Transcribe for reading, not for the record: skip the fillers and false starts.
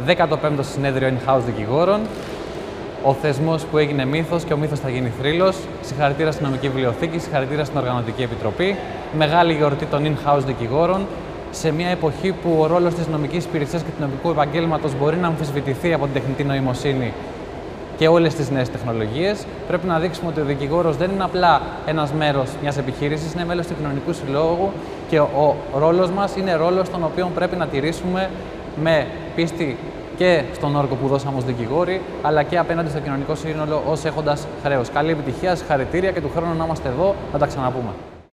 15ο συνέδριο in-house δικηγόρων. Ο θεσμός που έγινε μύθος και ο μύθος θα γίνει θρύλος. Συγχαρητήρια στην Νομική Βιβλιοθήκη, συγχαρητήρια στην Οργανωτική Επιτροπή. Μεγάλη γιορτή των in-house δικηγόρων. Σε μια εποχή που ο ρόλος της νομικής υπηρεσίας και του νομικού επαγγέλματος μπορεί να αμφισβητηθεί από την τεχνητή νοημοσύνη και όλες τις νέες τεχνολογίες, πρέπει να δείξουμε ότι ο δικηγόρος δεν είναι απλά ένας μέρος μιας επιχείρησης, είναι μέλος του κοινωνικού συλλόγου και ο ρόλος μας είναι ρόλος τον οποίο πρέπει να τηρήσουμε με πίστη και στον όρκο που δώσαμε ως δικηγόροι, αλλά και απέναντι στο κοινωνικό σύνολο ως έχοντας χρέος. Καλή επιτυχία, συγχαρητήρια και του χρόνου να είμαστε εδώ να τα ξαναπούμε.